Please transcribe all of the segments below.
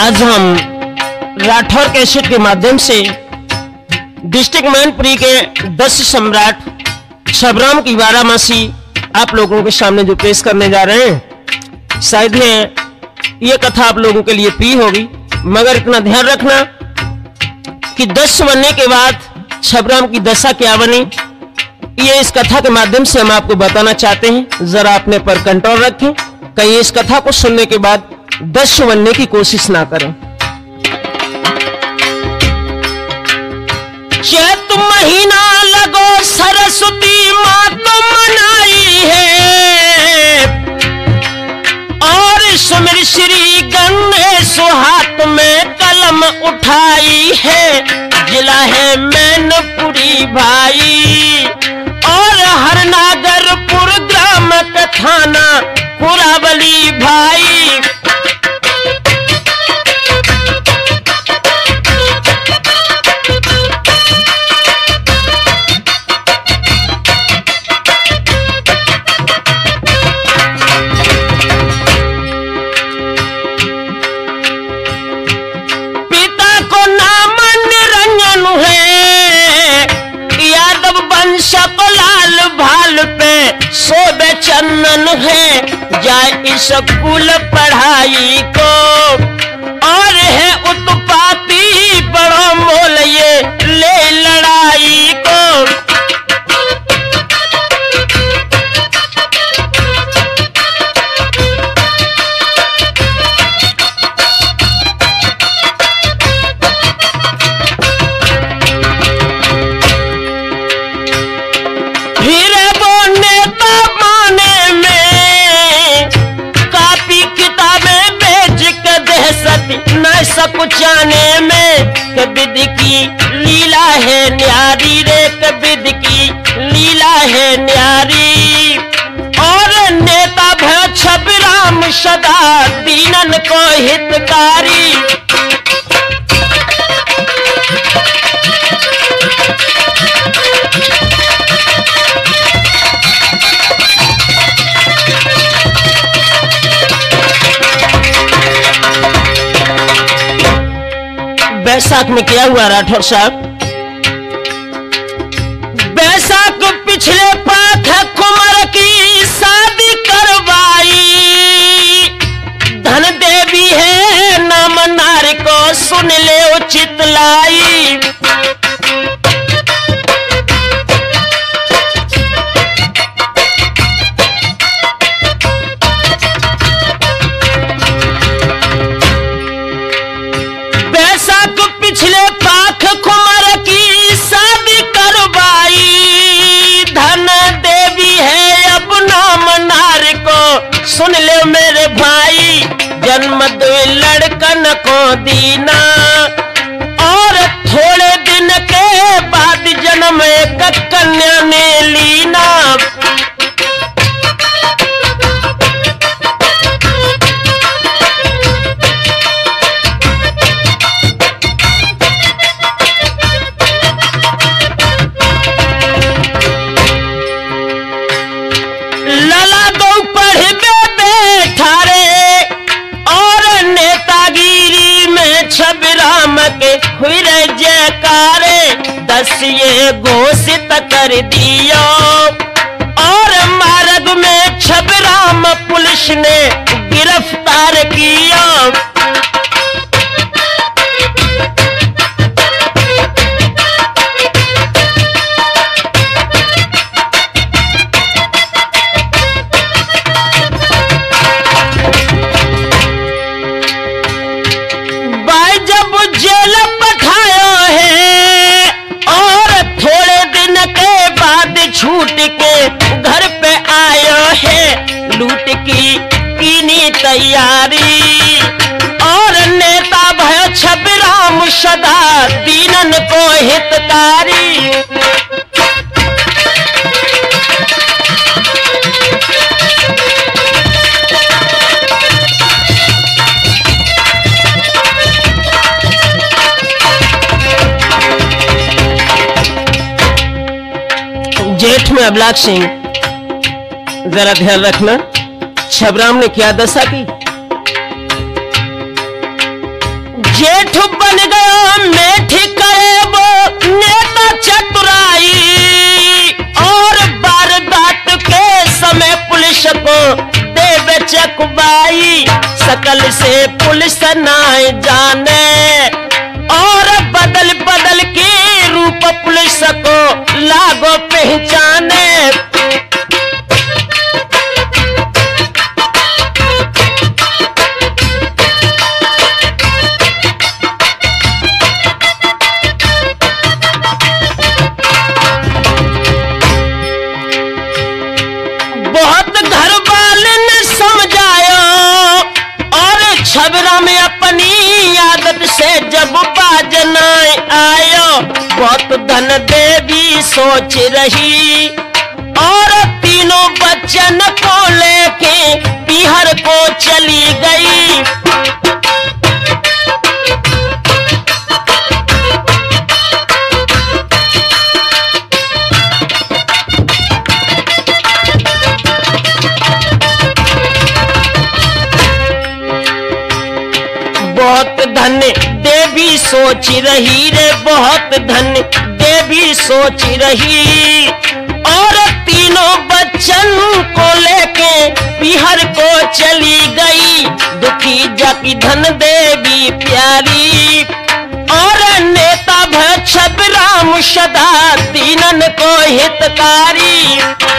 आज हम राठौर कैसेट के माध्यम से डिस्ट्रिक्ट मैनपुरी के 10 सम्राट छबराम की बारामासी आप लोगों के सामने जो पेश करने जा रहे हैं, शायद ये कथा आप लोगों के लिए प्रिय होगी, मगर इतना ध्यान रखना कि 10 बनने के बाद छबराम की दशा क्या बनी, ये इस कथा के माध्यम से हम आपको बताना चाहते हैं। जरा अपने पर कंट्रोल रखें, कहीं इस कथा को सुनने के बाद 10 बनने की कोशिश ना करें। चैत महीना लगो सरस्वती माँ तो मनाई है, और सुमिर श्री गणेश हाथ में कलम उठाई है। जिला है मैनपुरी भाई और हरनागरपुर ग्राम का थाना कुरावली भाई। लाल भाल पे सोबे चंदन है, जाए स्कूल पढ़ाई को, और है उत्पाती बड़ो मोल ये ले लड़ाई को। न सकुचाने में कबिद की लीला है न्यारी रे, कबिद की लीला है न्यारी। और नेता भय छबराम सदा दीनन को हितकारी। बैसाख में क्या हुआ राठौर साहब? बैसाख पिछले पाठ कुमार की शादी करवाई, धन देवी है नाम नारी को सुन ले उचित लाई। पिछले पाख कुमार की शादी करवाई, धन देवी है अब नाम नार को सुन ले मेरे भाई। जन्म दो लड़कन को दीना, और थोड़े दिन के बाद जन्म एक कन्या ने लीना। छबराम के हुई जयकारे, 10 ये घोषित कर दियो, और मार्ग में छबराम पुलिस ने गिरफ्तार किया। जेल पठायो है, और थोड़े दिन के बाद छूट के घर पे आयो है। लूट की कीनी तैयारी, और नेता भय छबराम सदा दीनन को हितकारी। जेठ में अबलाक सिंह, जरा ध्यान रखना छबराम ने क्या दशा की। जेठ बन गया मेठी करे वो नेता चतुराई, और वारदात के समय पुलिस को देवे चकबाई। सकल से पुलिस ना जाने और बदल बदल के रूप पुलिस को लागो पहचाने। बहुत घर वाले ने समझाया और छबरा में अपनी आदत से जब बाज न आयो, बहुत धन देवी सोच रही और तीनों बच्चन को लेके बिहार को चली गई। बहुत धन देवी सोच रही रे, बहुत धन देवी सोच रही और तीनों बच्चन को लेके बिहार को चली गई। दुखी जाकी धन देवी प्यारी और नेता भक्षप राम सदा दीनन को हितकारी।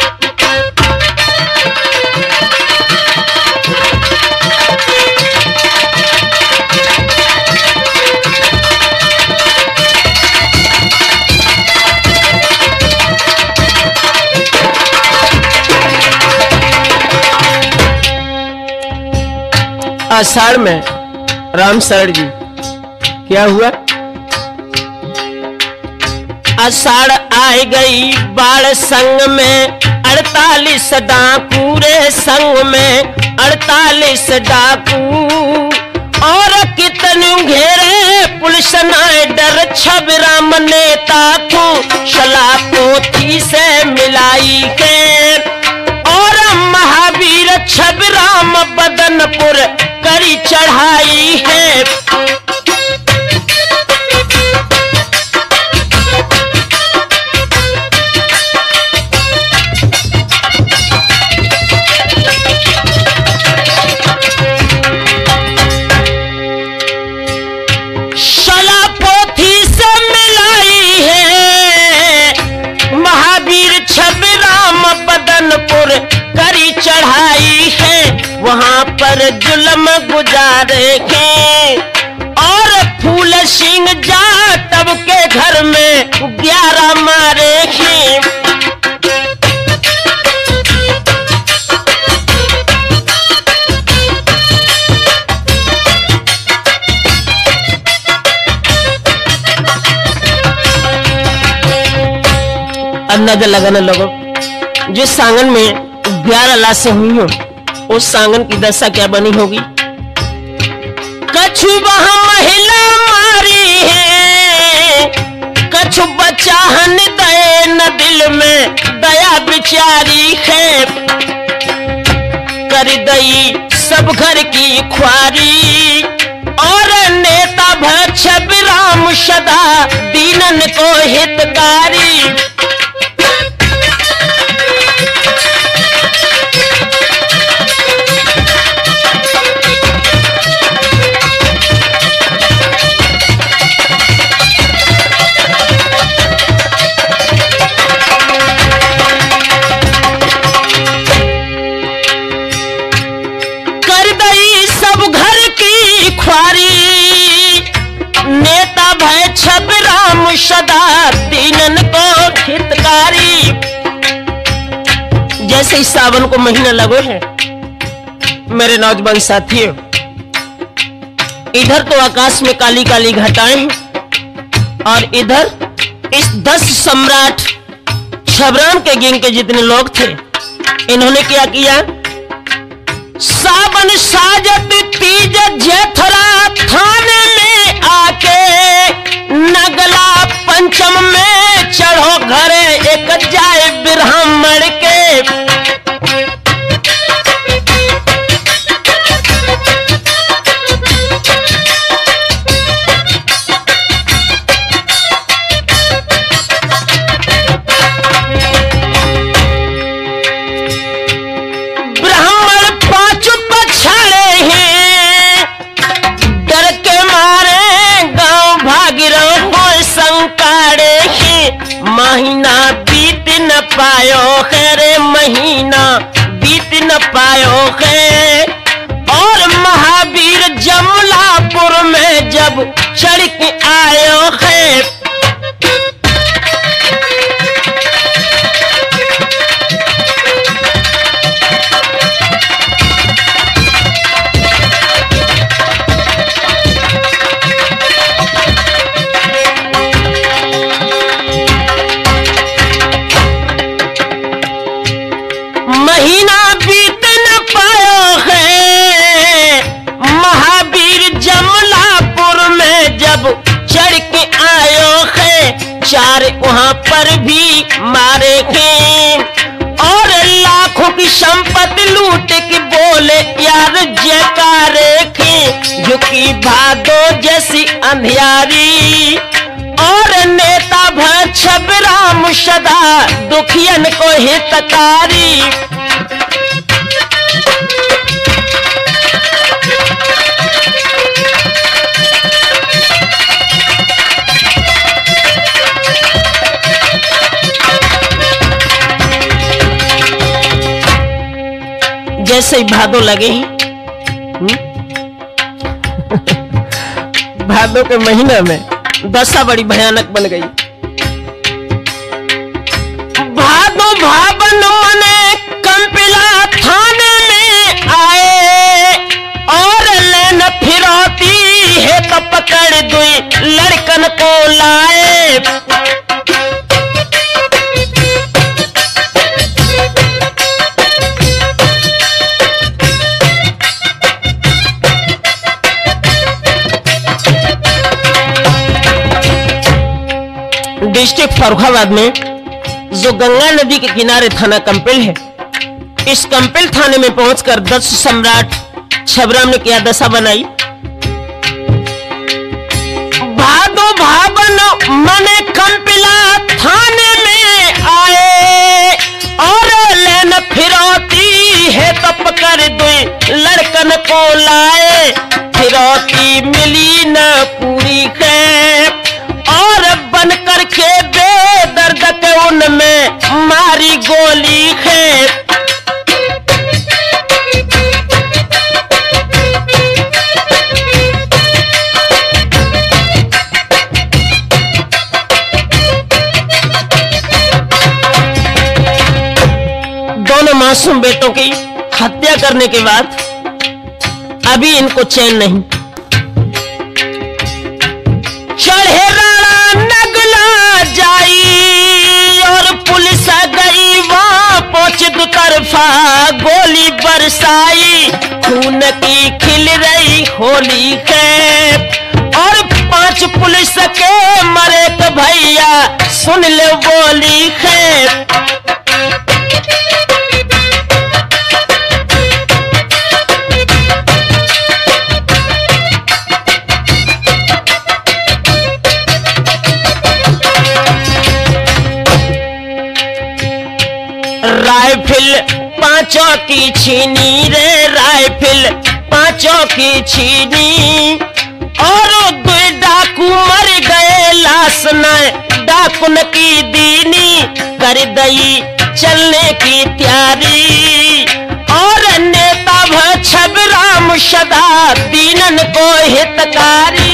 आषाढ़ में राम शरण जी क्या हुआ? आषाढ़ आई गई बाढ़ संग में 48 डाकू रे, संग में 48 डाकू और कितने घेरे पुलिस नाय डर। छबराम नेता को शला पोथी से मिलाई के और महावीर छबराम बदनपुर करी चढ़ाई है। शला पोथी से मिलाई है, महावीर छबराम बदनपुर करी चढ़ाई है। वहां पर जुल्म गुजारे के और फूल सिंह जाटव के घर में 11 मारे के। अंदाजा लगाना लोगों, जिस सांगन में 11 लाशें हुई हो उस सांगन की दशा क्या बनी होगी। कछु वहां महिला मारी है, कछु बच्चा हन दए न दिल में दया बिचारी है। कर दई सब घर की ख्वारी और नेता भक्षप राम सदा दीनन को हितकारी। नेता भक्षप राम सदा दीनन को हितकारी। जैसे ही सावन को महीना लगो है मेरे नौजवान साथियों, इधर तो आकाश में काली काली घटाएं हैं और इधर इस 10 सम्राट छबराम के गैंग के जितने लोग थे इन्होंने क्या किया। सावन साजत तीज जेठरा थाने में आके नगला पंचम में चढ़ो घरे एक जाए ब्राह्मण के। महीना बीत न पायो है रे, महीना बीत न पायो है। और महावीर जमलापुर में जब चढ़ के आयो है, महीना बीत न पायो है, महावीर जमलापुर में जब चढ़ के आयो है। चार वहां पर भी मारे के, और लाखों की संपत्ति लूट के बोले यार जयकारे के। झुकी भादो जैसी अंधियारी, और नेता भय छबराम सदा दुखियन को हितकारी। जैसे ही भादो लगे ही भादो के महीने में दशा बड़ी भयानक बन गई। भादो भावन मने कंपिला थाने में आए, और लेन फिरौती है तो पकड़ दुई लड़कन को लाए। डिस्ट्रिक्ट फर्रुखाबाद में जो गंगा नदी के किनारे थाना कंपिल है, इस कंपिल थाने में पहुंचकर दस सम्राट छबराम ने क्या दशा बनाई। भादो भावन मने कंपिला थाने में आए, और लेन फिरौती है तो पकड़ दुई लड़कन को लाए। फिरौती मिली न पूरी है, और बन करके बेदर्द के उनमें मारी गोली है। दोनों मासूम बेटों की हत्या करने के बाद अभी इनको चैन नहीं। चढ़े जाई और पुलिस गई, वहां पहुंच दो तरफा गोली बरसाई। खून की खिल रही होली है, और 5 पुलिस के मरे तो भैया सुन ले बोली है। राइफिल 5 की छीनी रे, राइफिल 5 की छीनी, और 2 डाकू मर गए, लाश न डाकुन की दीनी। कर दई चलने की तैयारी, और नेता भ छबराम सदा दीनन को हितकारी।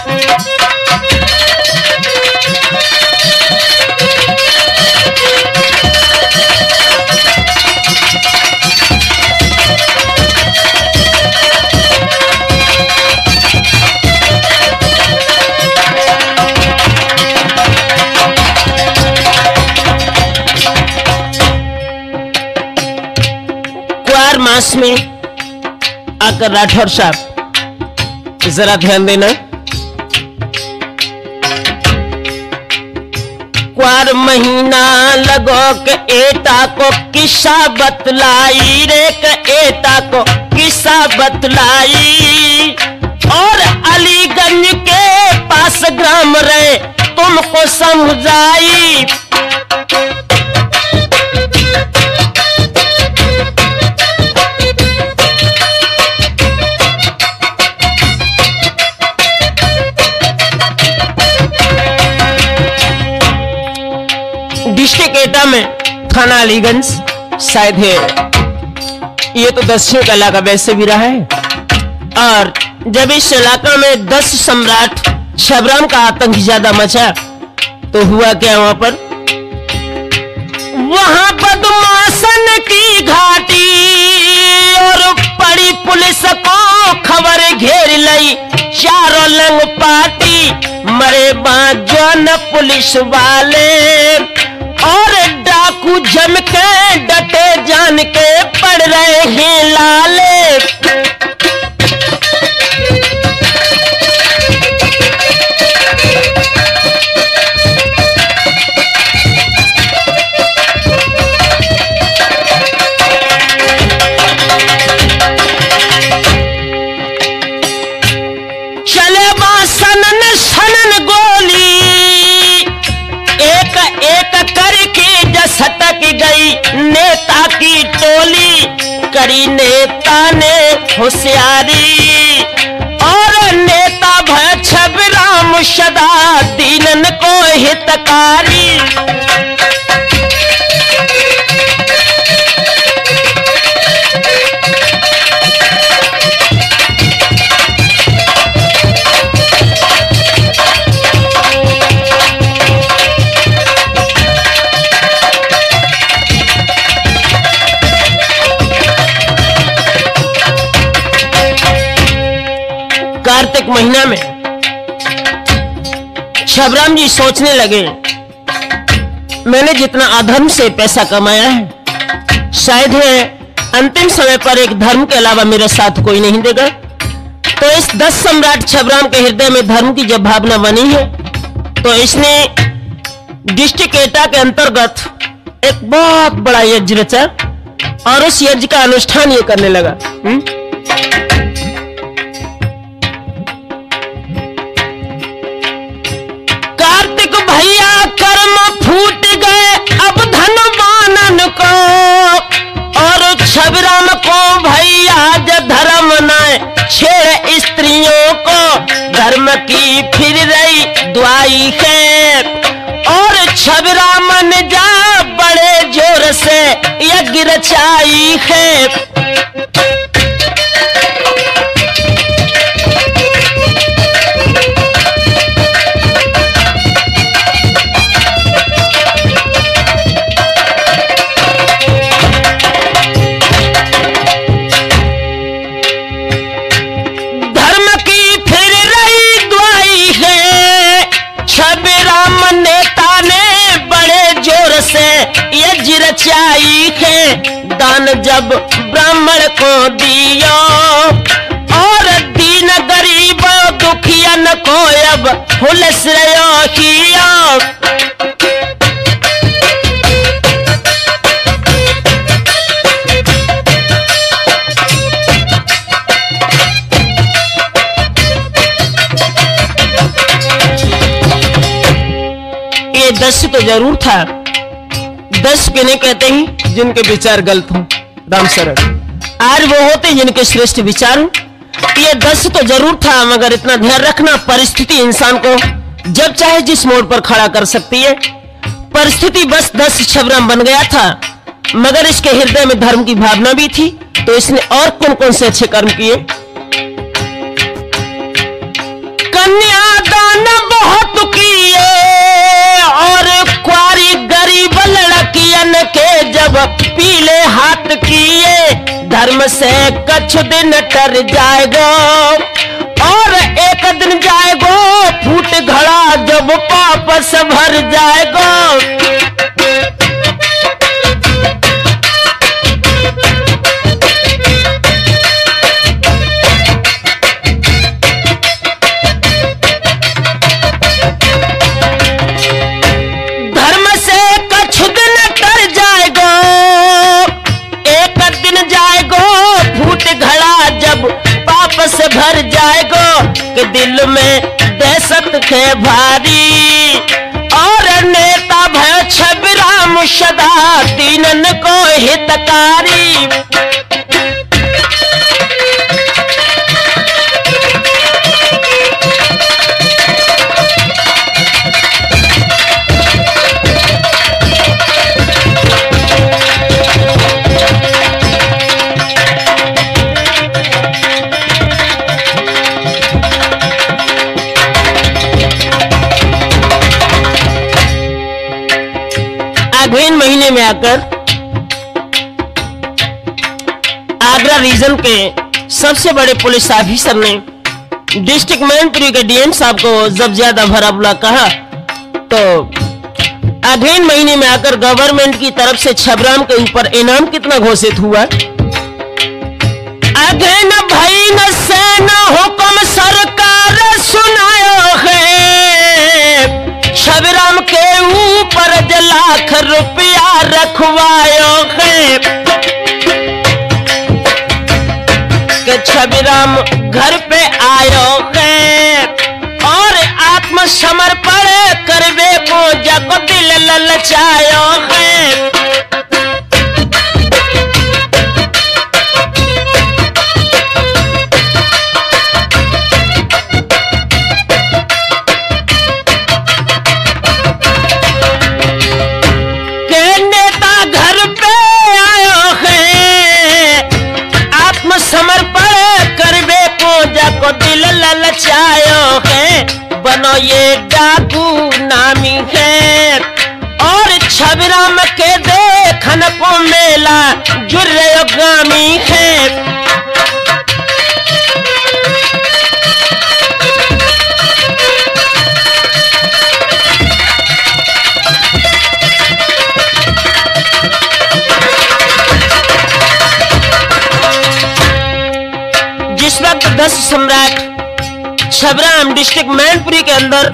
मास में आकर राठौर साहब जरा ध्यान देना। क्वार महीना लगो के एटा को किस्सा बतलाई रे, के एटा को किस्सा बतलाई। और अलीगंज के पास ग्राम रहे तुमको समझाई। डिस्ट्रिक्ट एटा में, थाना अलीगंज शायद है। ये तो 10वीं का इलाका वैसे भी रहा है। और जब इस इलाका में 10 सम्राट छबराम का आतंक ज्यादा मचा तो हुआ क्या वहां पर? वहां बदमाशन की घाटी और पड़ी पुलिस को खबर घेर लई, चारों लंग पार्टी मरे बाजन पुलिस वाले और डाकू जम के डटे जान के पड़ रहे हैं लाले। सटक गई नेता की टोली, करी नेता ने होशियारी और नेता भय छबराम सदा दीनन को हितकारी। कार्तिक महीना में छबराम जी सोचने लगे, मैंने जितना अधर्म से पैसा कमाया है शायद है अंतिम समय पर एक धर्म के अलावा मेरा साथ कोई नहीं देगा। तो इस 10 सम्राट छबराम के हृदय में धर्म की जब भावना बनी है तो इसने डिस्ट्रिक्ट एटा के अंतर्गत एक बहुत बड़ा यज्ञ रचा और उस यज्ञ का अनुष्ठान ये करने लगा। भैया कर्म फूट गए अब धनवानन को और छबराम को भैया धर्म न छेड़ स्त्रियों को, धर्म की फिर रही दुआई है और छबराम ने जा बड़े जोर से यज्ञ रचाई है। रचाई है दान जब ब्राह्मण को दियो और दीन गरीब दुखियन को अब हुलस रयो किया। ये 10 तो जरूर था, 10 किन्हें कहते हैं जिनके विचार गलत हो राम शरण, आज वो होते जिनके श्रेष्ठ विचार हो। ये 10 तो जरूर था मगर इतना ध्यान रखना परिस्थिति इंसान को जब चाहे जिस मोड़ पर खड़ा कर सकती है। परिस्थिति बस 10 छबराम बन गया था मगर इसके हृदय में धर्म की भावना भी थी तो इसने और कौन कौन से अच्छे कर्म किए। कन्यादान बहुत किए और क्वारी गरीब लड़कियन के जब पीले हाथ किए, धर्म से कुछ दिन टर जाएगो और एक दिन जाएगो फूट घड़ा जब पाप से भर जाएगो। से भर जाएगो कि दिल में दहशत है भारी और नेता भय छबराम सदा दीनन को हितकारी। महीने में आकर आगरा रीजन के सबसे बड़े पुलिस ऑफिसर ने डिस्ट्रिक्ट मैनपुरी के डीएम साहब को जब ज्यादा भरा बुला कहा तो अगले महीने में आकर गवर्नमेंट की तरफ से छबराम के ऊपर इनाम कितना घोषित हुआ। अगले न भाई न सेना हुक्म सरकार सुनायो है, छबराम के ऊपर लाख रुपया रखवायो है कि छबराम घर पे आयो है और आत्मसमर्पण करवे को जब दिल ललचायो है। के नेता घर पे आयो है, आत्मसमर्पण करवे को जब दिल ललचायो है। बनो ये डाकू नामी है और छबराम के देखन को मेला जुर्रे गामी है। जिस वक्त 10 सम्राट छबराम डिस्ट्रिक्ट मैनपुरी के अंदर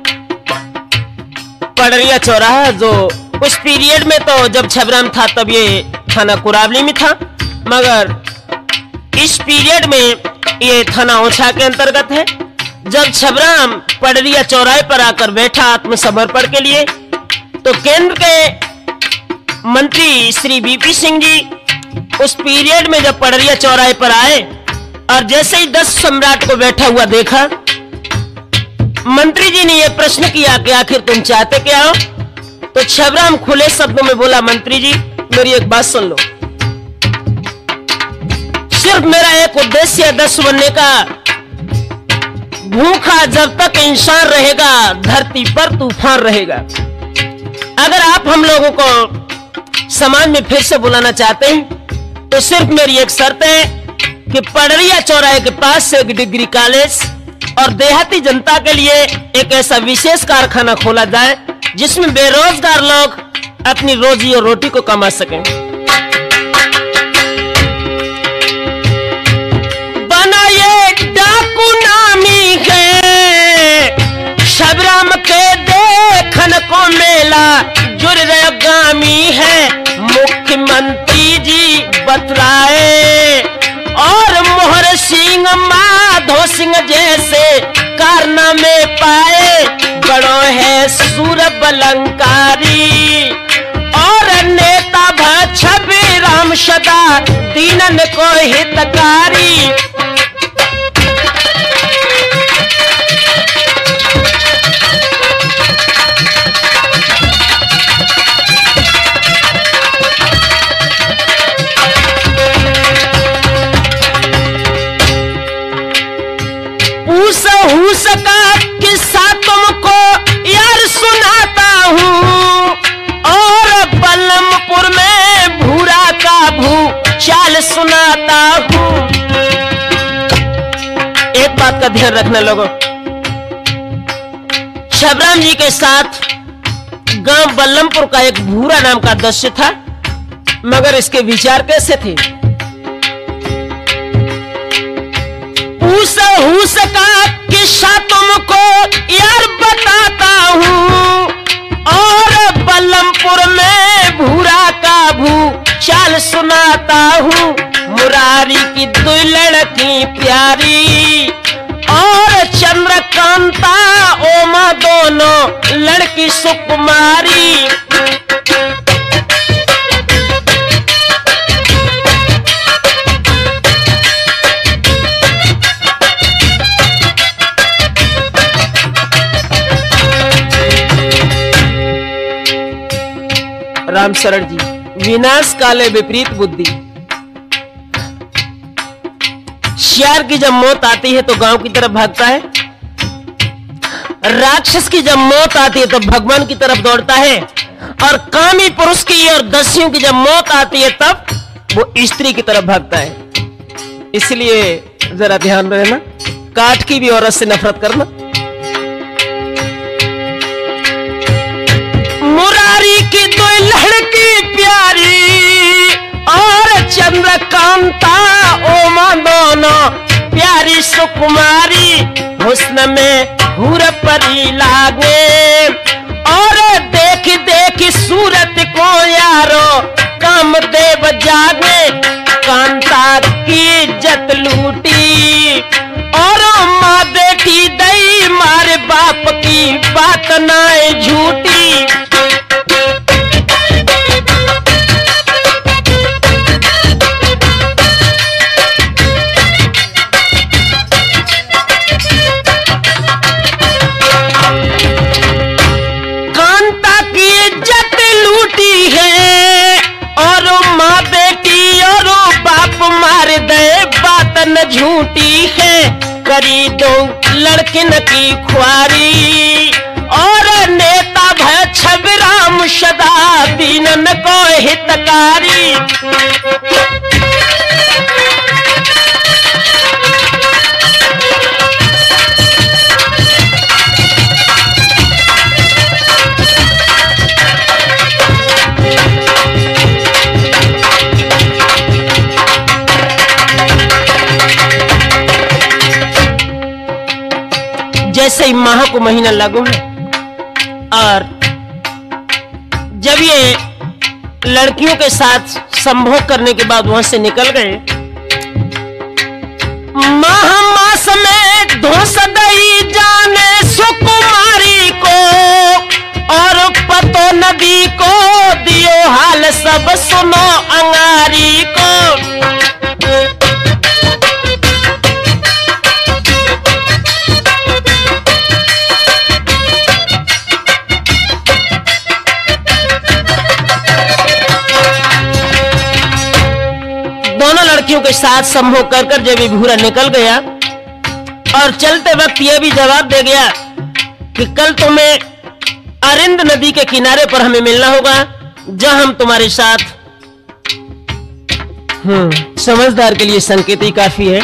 पड़रिया चौराहा, जो उस पीरियड में तो जब छबराम था तब ये थाना कुरावली में था, मगर इस पीरियड में ये थाना ओछा के अंतर्गत है। जब छबराम पड़रिया चौराहे पर आकर बैठा आत्मसमर्पण के लिए तो केंद्र के मंत्री श्री बीपी सिंह जी उस पीरियड में जब पड़रिया चौराहे पर आए और जैसे ही 10 सम्राट को बैठा हुआ देखा, मंत्री जी ने यह प्रश्न किया कि आखिर तुम चाहते क्या हो। तो छबराम खुले शब्दों में बोला, मंत्री जी मेरी एक बात सुन लो, सिर्फ मेरा एक उद्देश्य है 10 बनने का। भूखा जब तक इंसान रहेगा धरती पर तूफान रहेगा। अगर आप हम लोगों को समाज में फिर से बुलाना चाहते हैं तो सिर्फ मेरी एक शर्त है कि पड़रिया चौराहे के पास से एक डिग्री कॉलेज और देहाती जनता के लिए एक ऐसा विशेष कारखाना खोला जाए जिसमें बेरोजगार लोग अपनी रोजी और रोटी को कमा सकें। बना ये डाकू नामी है, छबराम के देखन को मेला जुर्रे गामी है। मुख्यमंत्री जी बतलाए और मोहर सिंह माधो सिंह जैसे कारनामे पाए, बड़ो है सूर बलंकारी और नेता भ छबराम सदा दीनन को हितकारी। का किस्सा तुमको यार सुनाता हूँ और बलमपुर में भूरा का चाल सुनाता हूँ। एक बात का ध्यान रखना लोगों, छबराम जी के साथ गांव बलमपुर का एक भूरा नाम का दस्य था, मगर इसके विचार कैसे थे। हुस का किस्सा तुमको यार बताता हूँ और बलमपुर में भूरा का चाल सुनाता हूँ। मुरारी की 2 लड़की प्यारी और चंद्रकांता ओमा दोनों लड़की सुकुमारी। राम शरण जी, विनाश काले विपरीत बुद्धि। शियार की जब मौत आती है तो गांव की तरफ भागता है, राक्षस की जब मौत आती है तो भगवान की तरफ दौड़ता है, और कामी पुरुष की और दस्युओं की जब मौत आती है तब वो स्त्री की तरफ भागता है। इसलिए जरा ध्यान रहे ना, काठ की भी औरत से नफरत करना। मुरारी की दो लड़की प्यारी और चंद्रकांता ओमा दोनों प्यारी सुकुमारी, हुस्न में हूर परी लागे और देख देख सूरत को यारो कामदेव जागे। कांता की इज्जत लूटी और माँ बेटी दई मारे बाप की बात नाए झूठी। कांता की इज्जत लूटी है और माँ बेटी और बाप मार दे बात न झूठी है। करी दो लड़किन की ख्वारी और नेता भय छबराम सदा दीनन को हितकारी। जैसे ही माह को महीना लागू है और जब ये लड़कियों के साथ संभोग करने के बाद वहां से निकल गए, माह मास में धोस दई जाने सुकुमारी को और पतो नदी को दियो हाल सब सुनो अंगारी को। दोनों लड़कियों के साथ संभोग कर कर जब विभूरा निकल गया और चलते वक्त यह भी जवाब दे गया कि कल तुम्हें अरिंद नदी के किनारे पर हमें मिलना होगा, जहां हम तुम्हारे साथ। समझदार के लिए संकेत ही काफी है।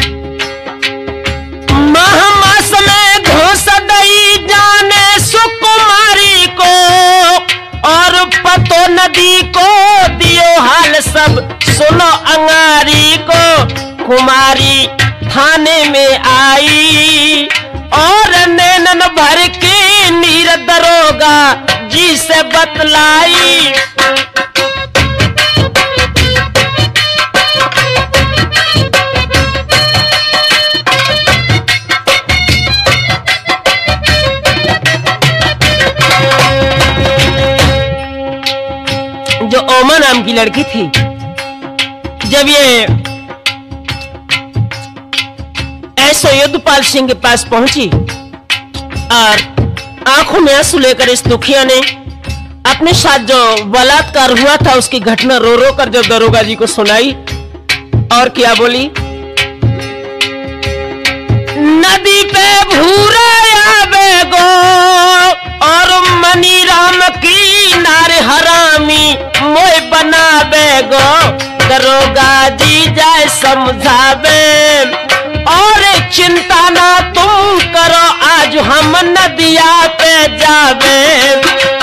मास में घोष दई जाने सुकुमारी को और पतो नदी को दियो हाल सब सुनो अंगारी को। कुमारी थाने में आई और नैनन भर के नीर दरोगा जी से बतलाई। जो ओमा नाम की लड़की थी, जब ये ऐसो युद्धपाल सिंह के पास पहुंची और आंखों में आंसू लेकर इस दुखिया ने अपने साथ जो बलात्कार हुआ था उसकी घटना रो रो कर जब दरोगा जी को सुनाई, और क्या बोली। नदी पे भूरा आवे गो और मनी राम की नारे हरामी मोय बनावे गो। दरोगा जी जाए समझावे और चिंता ना तुम करो, आज हम नदिया पे जावे।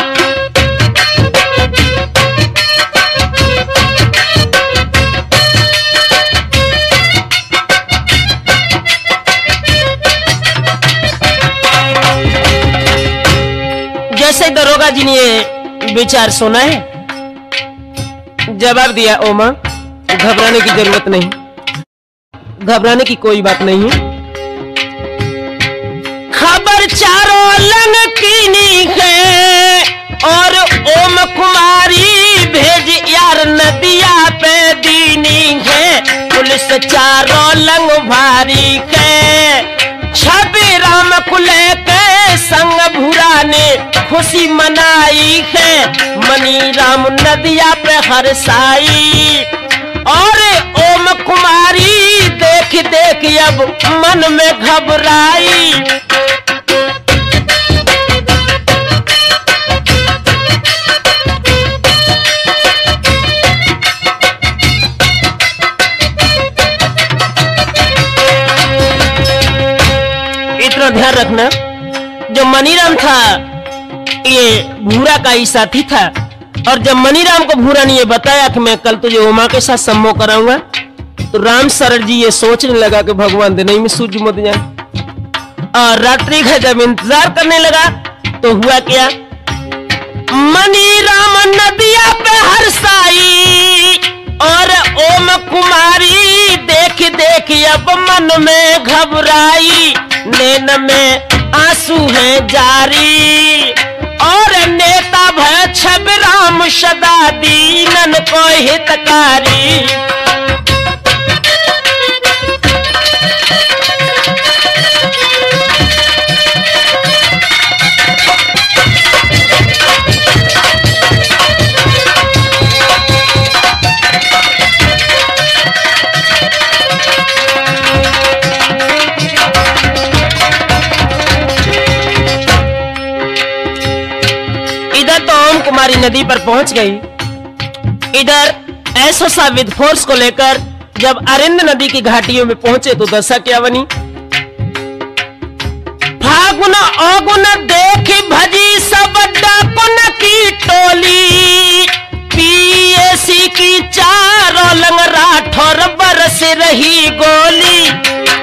जैसे दरोगा जी ने ये विचार सुना है, जवाब दिया, ओमा घबराने की जरूरत नहीं, घबराने की कोई बात नहीं है। खबर चारों लन कीनी है और ओम कुमारी भेज यार नदिया पे दीनी है। पुलिस चारों लंग भारी के छवि राम कुले के संग भूरा ने खुशी मनाई है। मनी राम नदिया पे हरसाई और ओम कुमारी देख देख अब मन में घबराई। ध्यान रखना, जो मनीराम था ये भूरा का ही साथी था, और जब मनीराम को भूरा ने ये बताया कि मैं कल तुझे उमा के साथ सम्मोह कराऊंगा, तो राम सरल जी ये सोचने लगा कि भगवान दिन में सूझ मत जाए। और रात्रि का जब इंतजार करने लगा तो हुआ क्या, मनीराम नदिया पे हरसाई और ओम कुमारी देख देख अब मन में घबराई, नैन में आंसू है जारी और नेता भय छब राम सदा दीनन को हितकारी। कुमारी नदी पर पहुंच गई। इधर ऐसा विद फोर्स को लेकर जब अरिंद नदी की घाटियों में पहुंचे तो दशा क्या बनी। फागुन औगुन देखी भजी सब डाकुन की टोली, पीएसी की चारों लंग राठौर बरस रही गोली।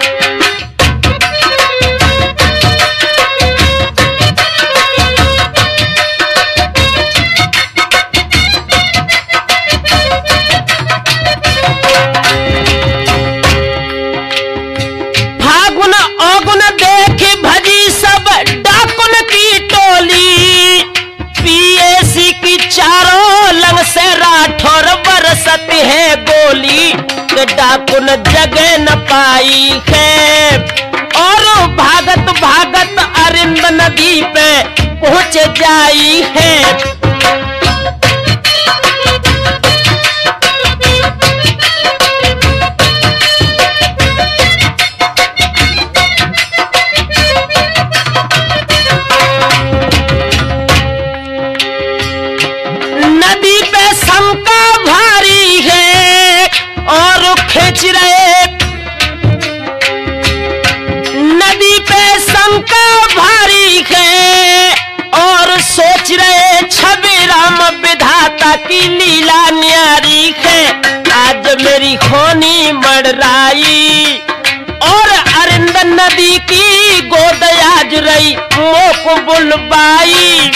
है गोली डाकुन जगह न पाई है और भागत भागत अरिंद नदी पे पहुंच जाई है। नदी पे शंका भारी है और खींच रहे, नदी पे शंका भारी है और सोच रहे छवि राम विधाता की लीला न्यारी है। आज मेरी खोनी मड़राई और अरिंद नदी की गोद आज रही मोक बुलबाई।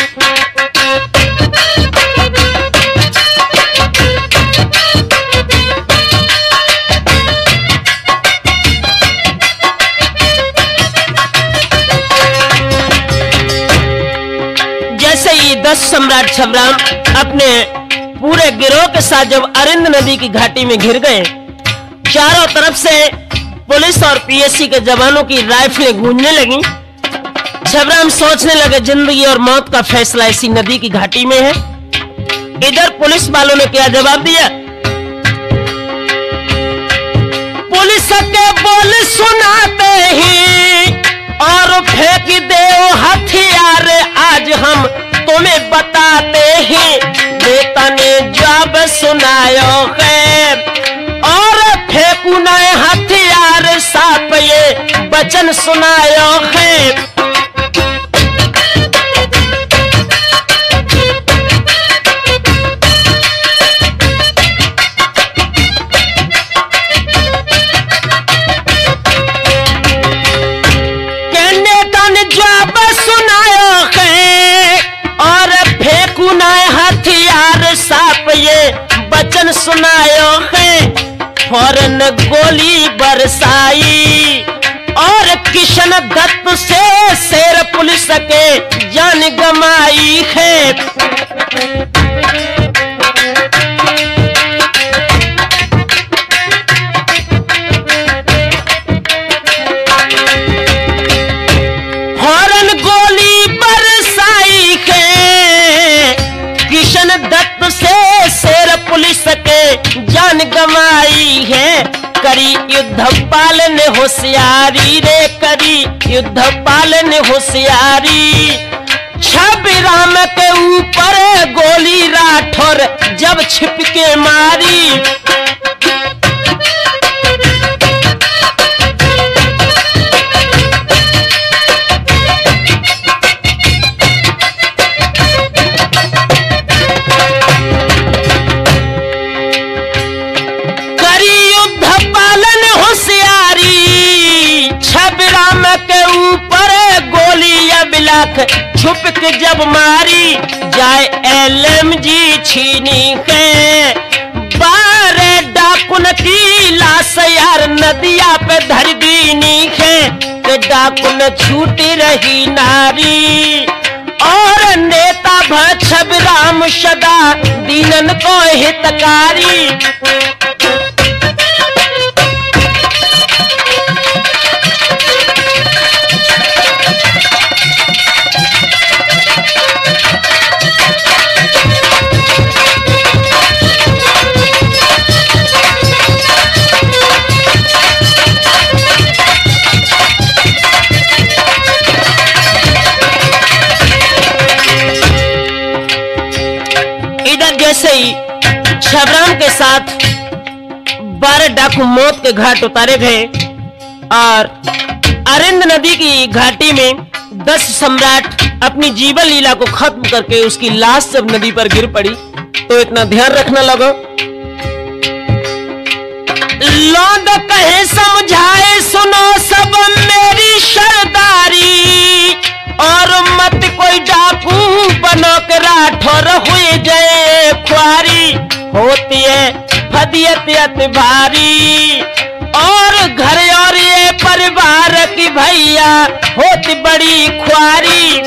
दस सम्राट छबराम अपने पूरे गिरोह के साथ जब अरिंद नदी की घाटी में घिर गए, चारों तरफ से पुलिस और पीएससी के जवानों की राइफलें गूंजने लगी। छबराम सोचने लगे जिंदगी और मौत का फैसला इसी नदी की घाटी में है। इधर पुलिस वालों ने क्या जवाब दिया, पुलिस के बोल सुनाते ही और फेंक दे हथियार, आज हम तुम्हें बताते हैं। नेता ने जवाब सुनायो है और फेंकू नए हथियार, साफ ये वचन सुनायो है। नेता ने जवाब सुनायो है और फेंकू नए हथियार, साफ ये वचन सुनायो है। फौरन गोली बरसाई और किशन दत्त से शेर पुलिस के जान गमाई है। दत्त से शेर पुलिस के जान गमाई है। करी युद्ध पाल ने होशियारी रे, करी युद्ध पाल ने होशियारी। छवि राम के ऊपर गोली राठौर जब छिप के मारी। आंख छुप के जब मारी जाए LMG छीनी है। 12 डाकुन की लाश यार नदिया पे धर दीनी है कि डाकुन छूटी रही नारी। और नेता भक्षब राम सदा दीनन को हितकारी। जैसे ही छबराम के साथ 12 डाकू मौत के घाट उतारे गए और अरिंद नदी की घाटी में 10 सम्राट अपनी जीवन लीला को खत्म करके उसकी लाश जब नदी पर गिर पड़ी तो इतना ध्यान रखना लगा। लौंड कहे समझाए सुनो सब मेरी सरदारी। और मत कोई डाकू बनो के राठौर हुए जाए ख्वारी। होती है फदियत भारी और घर और ये परिवार की भैया होती बड़ी ख्वारी।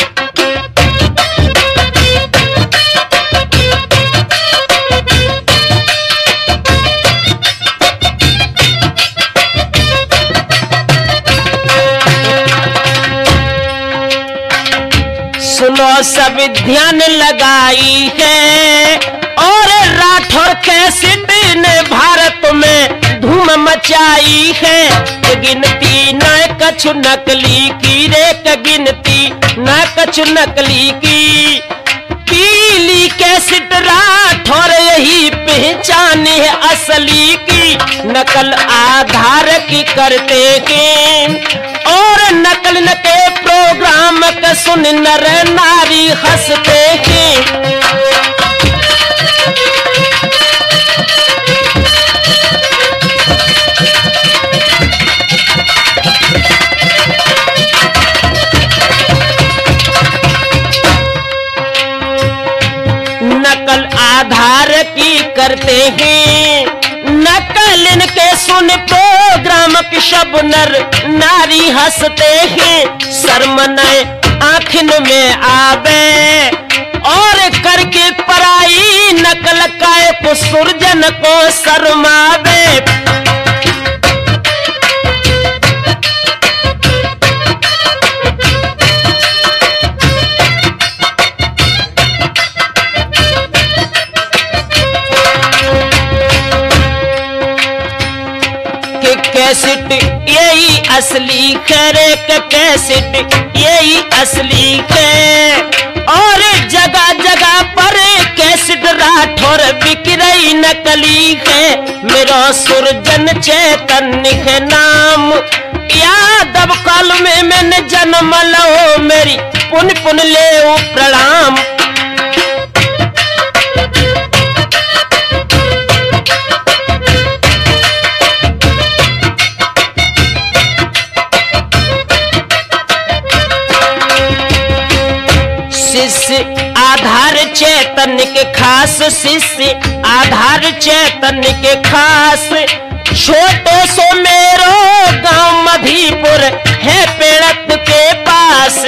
सुनो सब ध्यान लगाई है और राठौर कैसेट ने भारत में धूम मचाई है। गिनती न कछु नकली की रे गिनती न कछु नकली की। पीली कैसेट राठौर यही पहचान है असली की। नकल आधार की करते हैं और नकल न के प्रोग्राम का सुन नर नारी हंसते हैं। नकल आधार की करते हैं नकल इनके सुन प्रोग्राम की सब नर नारी हंसते हैं। शर्म न आँखिन में आवे और करके पराई नकल काय को सुरजन को शर्मावे। कैसेट यही असली करे कैसेट यही असली है। और जगह जगह पर कैसेट राठौर बिक रही नकली है। मेरा सुरजन चैतन्य है नाम यादव काल में मैंने जन्म लो मेरी पुन पुन ले प्रणाम। शिष्य आधार चैतन्य के खास शिष्य आधार चैतन्य के खास। छोटो सो मेरो गांव मधीपुर है पेड़त के पास।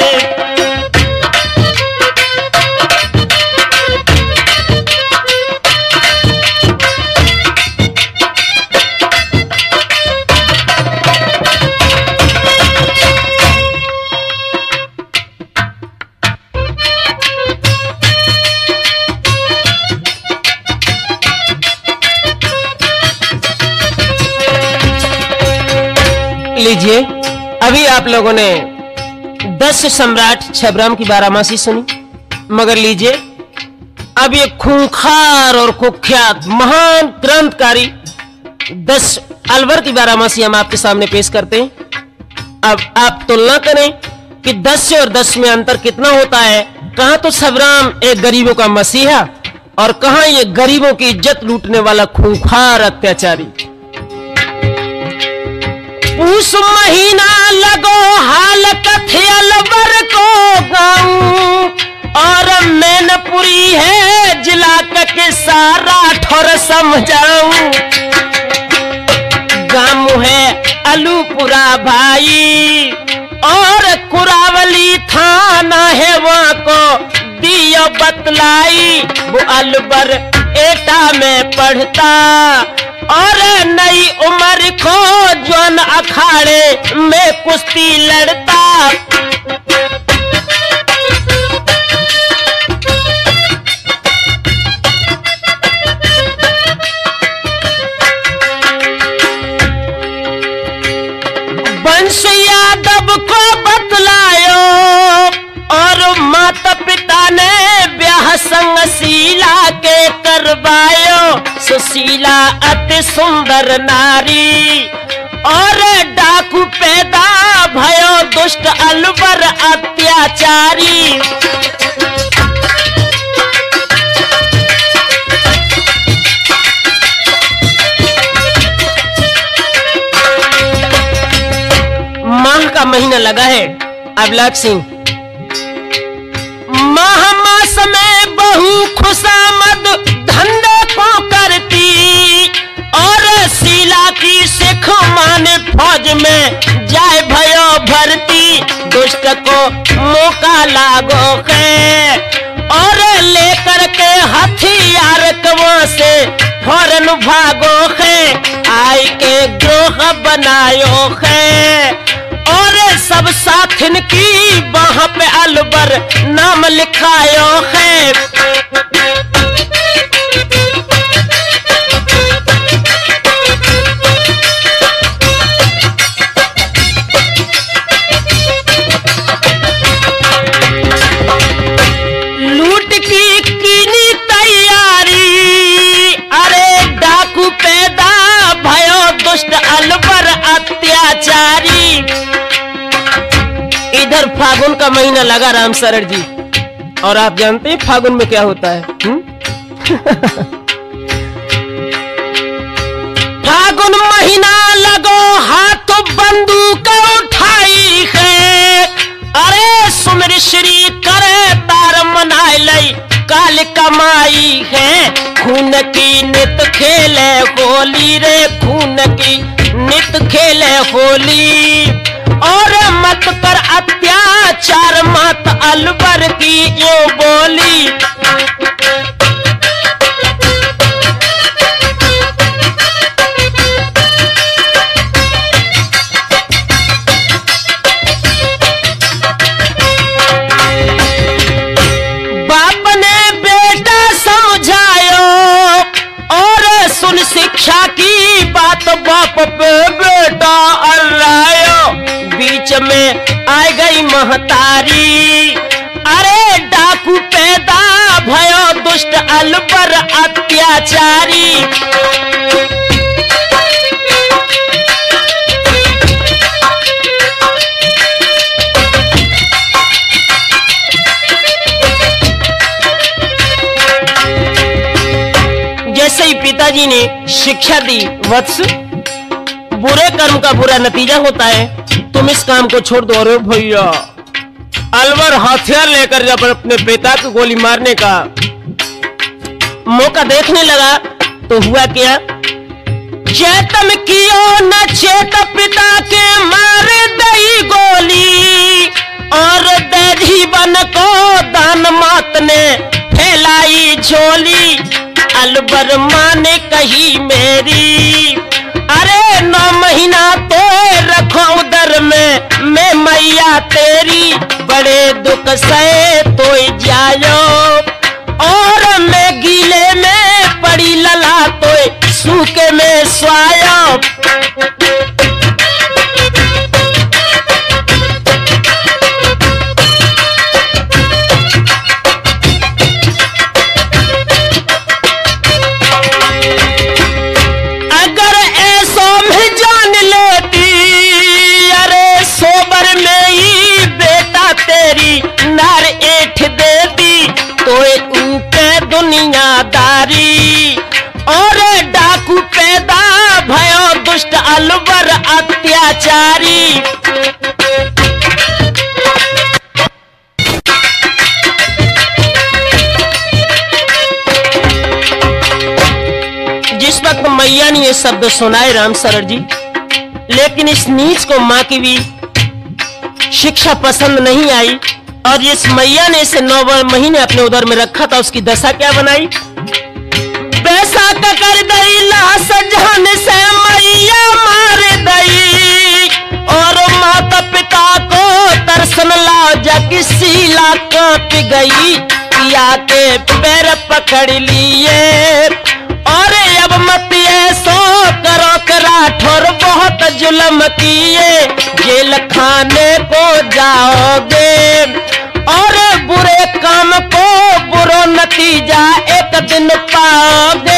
लीजिए अभी आप लोगों ने 10 सम्राट छबराम की बारामासी सुनी, मगर लीजिए अब ये खूंखार और कुख्यात महान क्रांतिकारी 10 अलवर की बारामासी हम आपके सामने पेश करते हैं। अब आप तुलना करें कि 10 से और 10 में अंतर कितना होता है। कहां तो छबराम एक गरीबों का मसीहा और कहां ये गरीबों की इज्जत लूटने वाला खूंखार अत्याचारी। उस महीना लगो हाल कथे अलवर को गाऊं, और मैनपुरी है जिला के सारा ठोर समझाऊं। गांव है अलूपुरा भाई और कुरावली थाना है वहाँ को दियो बतलाई। वो अलवर एटा में पढ़ता और नई उम्र को जौन अखाड़े में कुश्ती लड़ता। वंश यादव को बतलायो और माता पिता ने ब्याह संगशीला के करवायो। सुशीला अति सुंदर नारी और डाकू पैदा भयो दुष्ट अलवर अत्याचारी। माह का महीना लगा है अबलाक सिंह। माह मास में बहु खुशामद धंधे को करती और शीला की सिख माने फौज में जाए भयो भर्ती। दुष्ट को मौका लागो है और लेकर के हथियार कवों से फौरन भागो है। आई के ग्रोह बनायो है और सब साथिन की वहां पे अलवर नाम लिखायो है। लूट की कीनी तैयारी, अरे डाकू पैदा भयो दुष्ट अलवर अत्याचारी। इधर फागुन का महीना लगा राम शरण जी, और आप जानते हैं फागुन में क्या होता है? फागुन महीना लगो हाथ बंदूक उठाई है, अरे सुमिर श्री करे तार मनाए लई काल कमाई है। खून की नित खेले होली रे, खून की नित खेले होली और मत कर अत्याचार मत अलवर की यो बोली। बाप ने बेटा समझायो और सुन शिक्षा की बात बाप पे बेटा अर्रायो। बीच में आ गई महतारी, अरे डाकू पैदा भयो दुष्ट अलवर अत्याचारी। जैसे ही पिताजी ने शिक्षा दी, वत्स बुरे कर्म का बुरा नतीजा होता है, तुम इस काम को छोड़ दो। अरे भैया, अलवर हथियार लेकर जब अपने पिता को गोली मारने का मौका देखने लगा तो हुआ क्या? चेतन कियो न चेत पिता के मारे दई गोली और दधी बन को दान मात ने फैलाई झोली। अलवर माँ ने कही मेरी, अरे 9 महीना तो रखो उधर में मैं मैया तेरी। बड़े दुख से तो जायो और मैं गीले में पड़ी लला तो सूखे में स्वायो। नार एठ देती तो ऊपे दुनियादारी और डाकू पैदा भयो दुष्ट अलवर अत्याचारी। जिस वक्त मैया ने ये शब्द सुनाए राम शरण जी, लेकिन इस नीच को मां की भी शिक्षा पसंद नहीं आई और इस मैया ने इसे 9 महीने अपने उदर में रखा था। उसकी दशा क्या बनाई? पैसा का कर दई लाश जहान से मैया मार दई और माता पिता को तरसन लाजा किसी ला कांप गई। पिया के पैर पकड़ लिए और अब मत ऐसो करो राठौर बहुत जुल्म किए। जेल खाने को जाओगे और बुरे काम को बुरा नतीजा एक दिन पाओगे।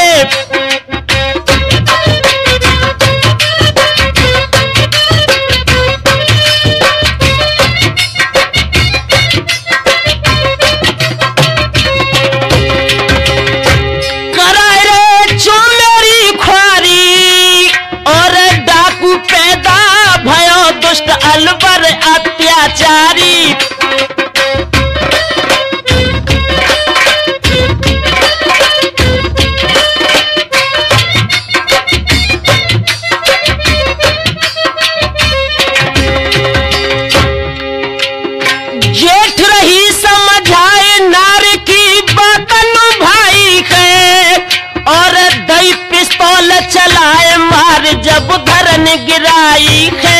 अलवर अत्याचारी। जेठ रही समझाए नार की बतन भाई है और दई पिस्तौल चलाए मार जब धरन गिराई है।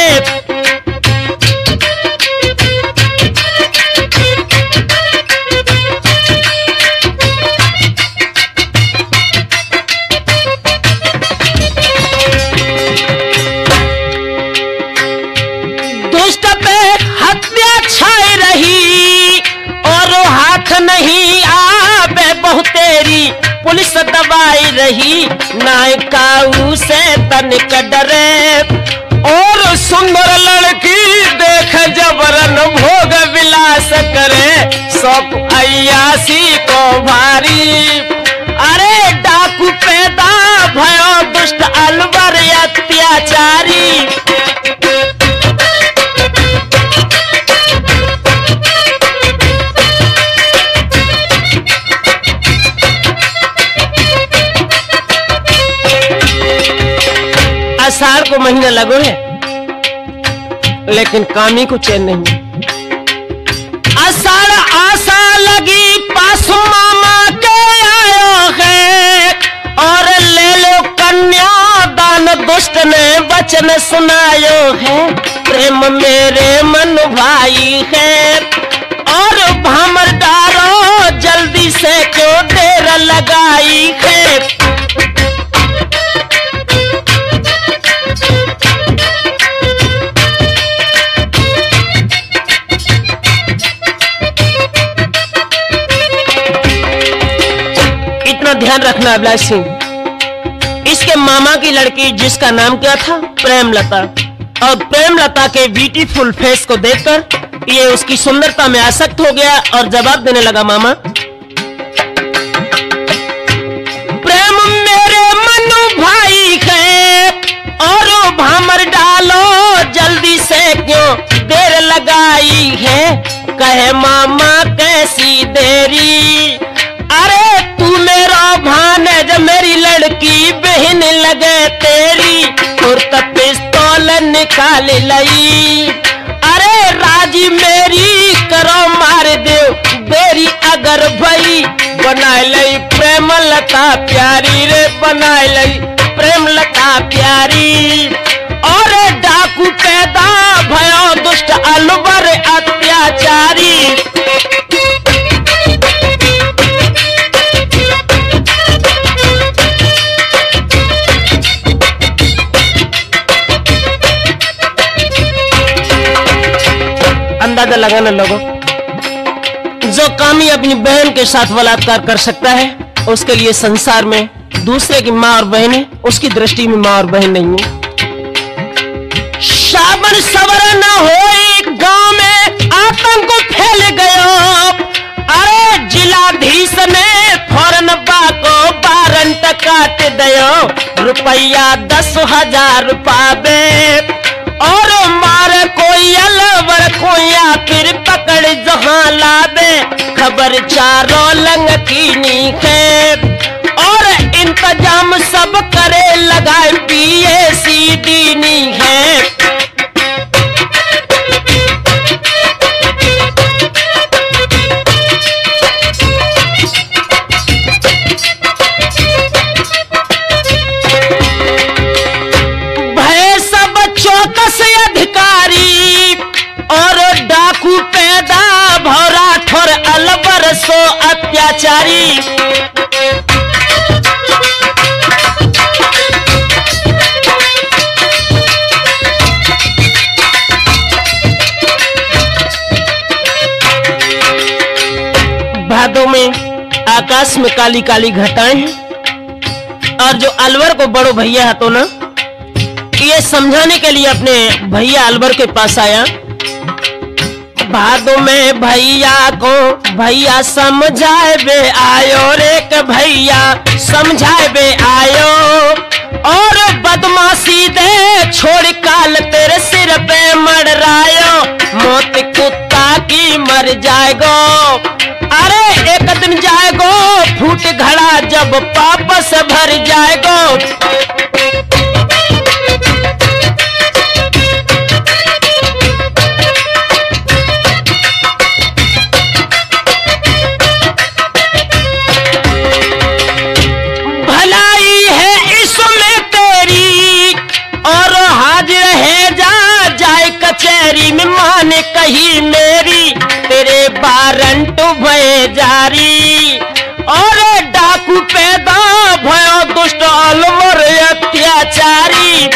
नहीं आबे बहुतेरी पुलिस दबाई रही नायकाऊ से तनिक डरे और सुंदर लड़की देख जबरन भोग विलास करे। सब अयासी को भारी अरे डाकू पैदा भयो दुष्ट अलवर अत्याचारी। आषाढ़ को महीना लगो है लेकिन कामी को चैन नहीं। आषाढ़ आशा लगी पास मामा के आयो है और ले लो कन्या दान दुष्ट ने वचन सुनायो है। प्रेम मेरे मन भाई है और भामर डारो जल्दी से क्यों देर लगाई है। ध्यान रखना अभिलाष सिंह, इसके मामा की लड़की जिसका नाम क्या था? प्रेमलता। और प्रेमलता के ब्यूटीफुल फेस को देखकर ये उसकी सुंदरता में आसक्त हो गया और जवाब देने लगा, मामा प्रेम मेरे मनु भाई है और भामर डालो जल्दी से क्यों देर लगाई है। कहे मामा कैसी देरी अरे तू मेरा भानेज मेरी लड़की बहन लगे तेरी। तुरत पिस्तौल निकाल लई अरे राजी मेरी करो मार दे बेरी अगर भई। बना लई प्रेमलता प्यारी रे बना लई प्रेमलता प्यारी और डाकू पैदा भयो दुष्ट अलवर अत्याचारी। अंदाजा लगाना लोगों, जो कामी अपनी बहन के साथ बलात्कार कर सकता है उसके लिए संसार में दूसरे की माँ और बहन है, उसकी दृष्टि में माँ और बहन नहीं है। शाबन सवर न हो गांव में आतंक फैल गयो अरे जिलाधीश ने फौरन बाको बा वारंट काट दयो, रुपया 10,000 पावे। और मारे कोई अलवर कोया फिर पकड़ जहां लावे, खबर चारों लंग की नीक है। और इंतजाम सब करे लगाए पिए सीधी नी है। भय सब चौकस अधिकारी और डाकू पैदा भौरा ठोर अलबर सो अत्याचारी। भादों में आकाश में काली काली घटाएं हैं और जो अलवर को बड़ो भैया है तो ना ये समझाने के लिए अपने भैया अलवर के पास आया। भादों में भैया को भैया समझाए बे आयो रे के भैया समझाए बे आयो। और बदमाशी दे छोड़ काल तेरे सिर पे मड़रायो, मौत कुत्ता की मर जाएगो। अरे एक दिन जाएगो फूट घड़ा जब वापस भर जाएगो। भलाई है इसमें तेरी और हाजिर है जा जाए कचहरी में माने कही मेरी, तेरे वारंट भय जारी। और डाकू पैदा भयो दुष्ट अलवर अत्याचारी।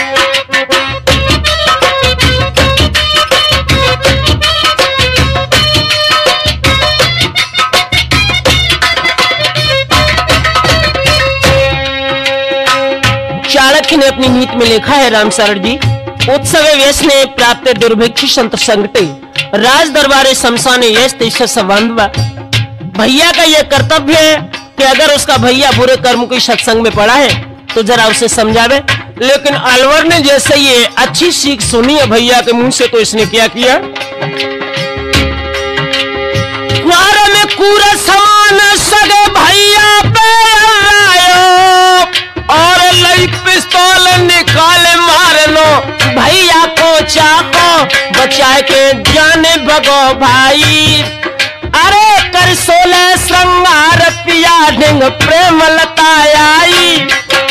चाणक्य ने अपनी नीति में लिखा है राम शरण जी, उत्सव व्यसने प्राप्त दुर्भिक्ष संत संकटे राज दरबारे शमशाने यश तेज संबंध। भैया का यह कर्तव्य है कि अगर उसका भैया बुरे कर्म की सत्संग में पड़ा है तो जरा उसे समझावे। लेकिन अलवर ने जैसे ये अच्छी सीख सुनी है भैया के मुंह से तो इसने क्या किया, कुआरे में कूड़ा समान सगे भैया पे आयो और लई पिस्तौल निकाले मार लो। भैया को चाहो बचा के जाने भगो भाई। अरे कर 16 श्रृंगार पिया ढंग प्रेम लता आई।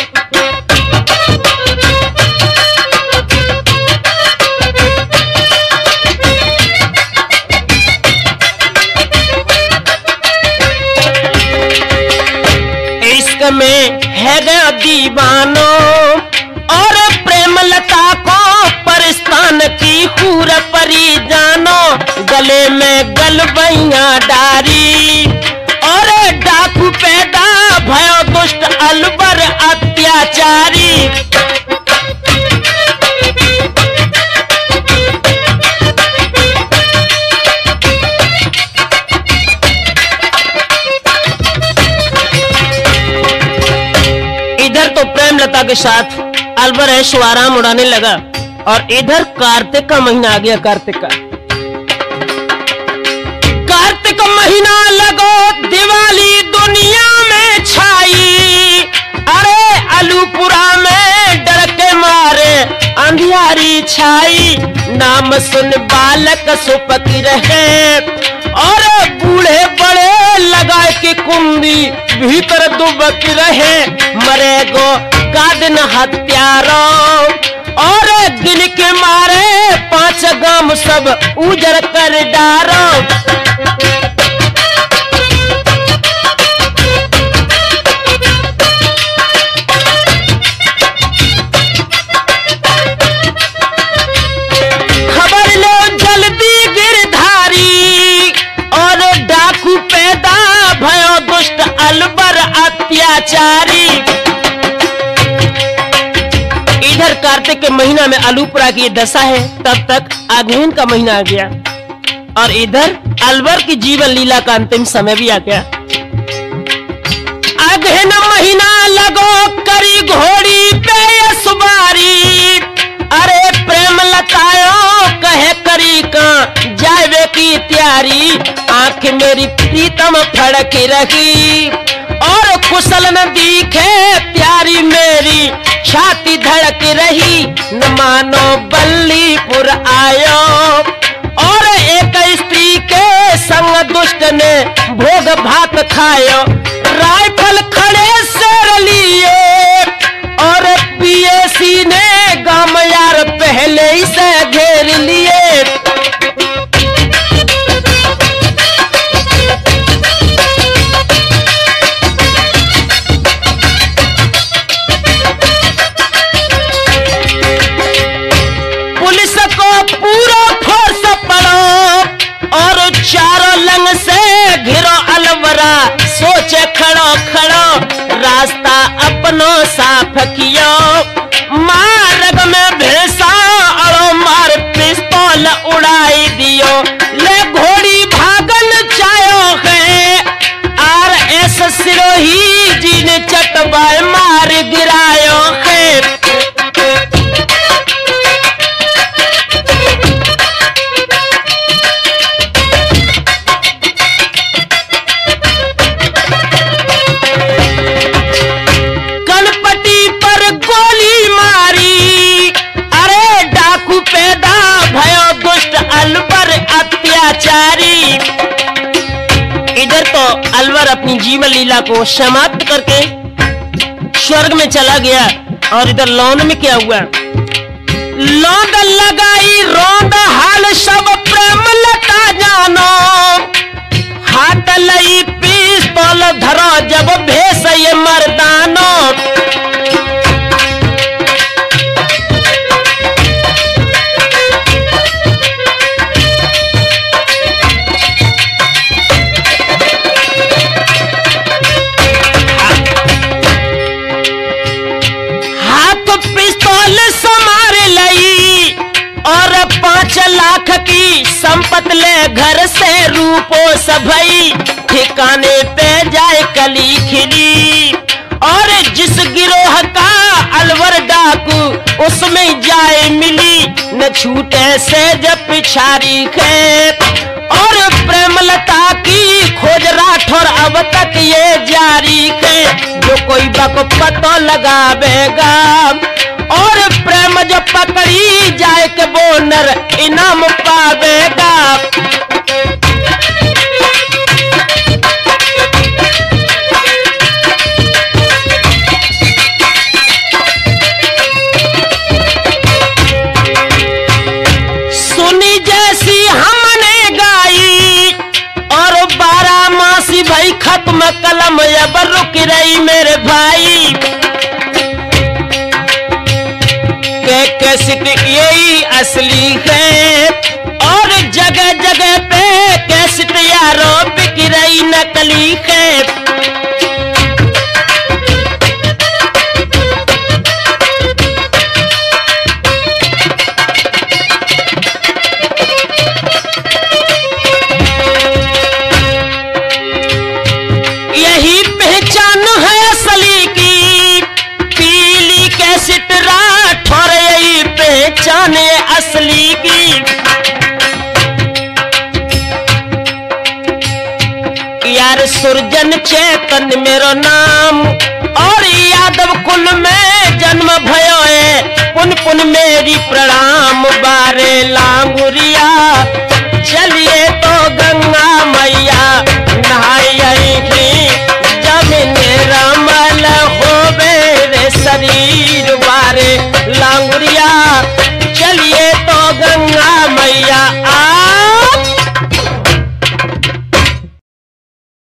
इश्क में है गया दीवानो और प्रेम लता को परिस्तान की खूर परी जानो, गले में गलबैया डारी। और डाकू पैदा भयो दुष्ट अलवर अत्याचारी। इधर तो प्रेमलता के साथ अलवर ऐशो आराम उड़ाने लगा और इधर कार्तिक का महीना आ गया। कार्तिक महीना लगो दिवाली दुनिया में छाई। अरे अलूपुरा में डर के मारे अंधियारी छाई। नाम सुन बालक सुपकी रहे और बूढ़े बड़े लगाए के कुंडी भीतर दुबक रहे। मरेगो का दिन हत्यारों और गिन के मारे 5 गांव सब उजड़ कर डारो। खबर लो जल्दी गिरधारी और डाकू पैदा भयो दुष्ट अलवर अत्याचारी। इधर कार्तिक के महीना में अलूपुरा की दशा है, तब तक आघ्रेन का महीना आ गया और इधर अलवर की जीवन लीला का अंतिम समय भी आ गया। अगहन महीना लगो करी घोड़ी पे सुबारी। अरे प्रेम लतायो कहे करी का जावे की तैयारी। आंख मेरी प्रीतम फड़क रही और कुशल न दिखे प्यारी मेरी छाती धड़क रही। न मानो बल्लीपुर आयो और एक स्त्री के संग दुष्ट ने भोग भात खायो। राइफल खड़े शेर लिए और पीएसी ने गाम यार पहले ही से घेर लिए। पुलिस को पूरा फोर्स पड़ो और चारों लंग से घिरो अलवरा। सोचे खड़ो खड़ो रास्ता अपनो साफ कियो। मार्ग में भेसा अड़ो मार पिस्तौल उड़ाई दियो। ले घोड़ी भागल चायो है RS सिरोही जी ने चटवाए मार गिरायो है। इधर तो अलवर अपनी जीवन लीला को समाप्त करके स्वर्ग में चला गया और इधर लौंड में क्या हुआ? लौंड लगाई रोंद हाल सब प्रेम लता जानो। हाथ लई पिस्तौल धरो जब भेस ये मर्दानो। और 5 लाख की संपत्ति ले घर से रूपो सभई। ठिकाने पे जाए कली खिली और जिस गिरोह का अलवर डाकू उसमें जाए मिली। न छूटे से जब पिछारी खेप और प्रेमलता की खोज राठौर अब तक ये जारी है। जो कोई बक पतो लगावेगा और प्रेम जो पकड़ी जाए के वो नर इनाम पावेगा। सुनी जैसी हमने गाई और 12 मासी भाई खत्म कलम अब रुक रही मेरे भाई। कैसेट यही असली है और जगह जगह पे कैसेट यारों बिक रही नकली है। यही पहचान है असली की, पीली कैसेट राठौर यही पहचान है असली की। यार सुरजन चेतन मेरो नाम और यादव कुल में जन्म भयो है। पुन पुन मेरी प्रणाम बारे।